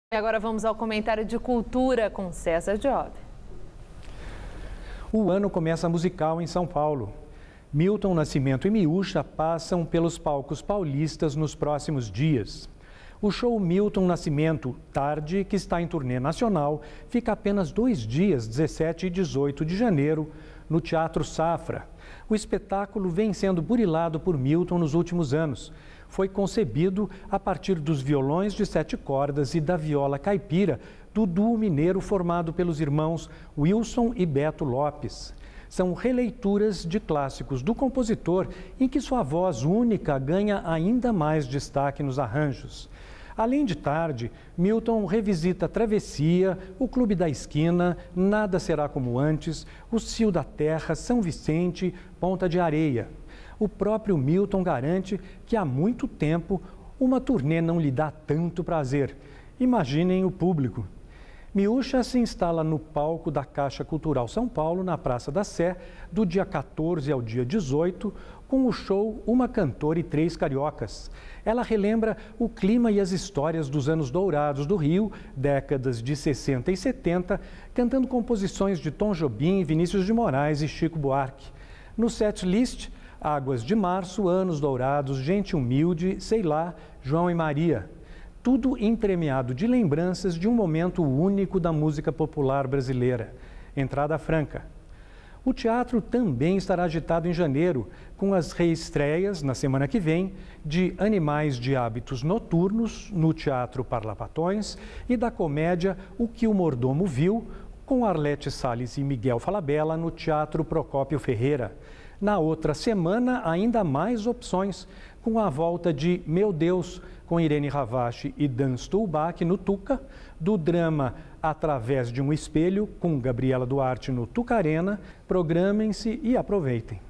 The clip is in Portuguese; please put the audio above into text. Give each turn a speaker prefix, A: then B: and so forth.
A: E agora vamos ao comentário de cultura com César Job.
B: O ano começa musical em São Paulo. Milton Nascimento e Miúcha passam pelos palcos paulistas nos próximos dias. O show Milton Nascimento Tarde, que está em turnê nacional, fica apenas 2 dias, 17 e 18 de janeiro, no Teatro Safra. O espetáculo vem sendo burilado por Milton nos últimos anos. Foi concebido a partir dos violões de 7 cordas e da viola caipira do duo mineiro formado pelos irmãos Wilson e Beto Lopes. São releituras de clássicos do compositor em que sua voz única ganha ainda mais destaque nos arranjos. Além de Tarde, Milton revisita Travessia, O Clube da Esquina, Nada Será Como Antes, O Cio da Terra, São Vicente, Ponta de Areia. O próprio Milton garante que há muito tempo uma turnê não lhe dá tanto prazer. Imaginem o público. Miúcha se instala no palco da Caixa Cultural São Paulo, na Praça da Sé, do dia 14 ao dia 18, com o show Uma Cantora e 3 Cariocas. Ela relembra o clima e as histórias dos anos dourados do Rio, décadas de 60 e 70, cantando composições de Tom Jobim, Vinícius de Moraes e Chico Buarque. No set list, Águas de Março, Anos Dourados, Gente Humilde, Sei Lá, João e Maria. Tudo entremeado de lembranças de um momento único da música popular brasileira. Entrada franca. O teatro também estará agitado em janeiro, com as reestreias, na semana que vem, de Animais de Hábitos Noturnos, no Teatro Parlapatões, e da comédia O que o Mordomo Viu, com Arlete Salles e Miguel Falabella, no Teatro Procópio Ferreira. Na outra semana, ainda mais opções, com a volta de Meu Deus, com Irene Ravache e Dan Stulbach no Tuca, do drama Através de um Espelho, com Gabriela Duarte no Tucarena. Programem-se e aproveitem.